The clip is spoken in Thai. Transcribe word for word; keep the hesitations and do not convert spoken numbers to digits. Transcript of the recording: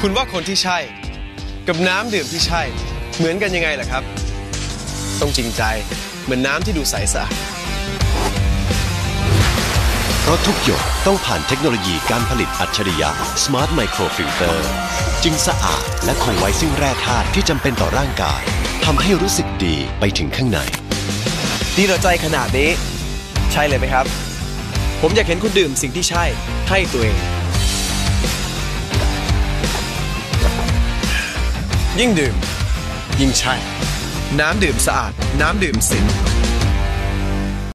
คุณว่าคนที่ใช่กับน้ำดื่มที่ใช่เหมือนกันยังไงล่ะครับต้องจริงใจเหมือนน้ำที่ดูใสสะอาดเพราะทุกหยดต้องผ่านเทคโนโลยีการผลิตอัจฉริยะ Smart Microfilter จึงสะอาดและคงไว้ซึ่งแร่ธาตุที่จำเป็นต่อร่างกายทำให้รู้สึกดีไปถึงข้างในดีต่อใจขนาดนี้ใช่เลยไหมครับผมอยากเห็นคุณดื่มสิ่งที่ใช่ให้ตัวเองยิ่งดื่มยิ่งใช่น้ำดื่มสะอาดน้ำดื่มสิง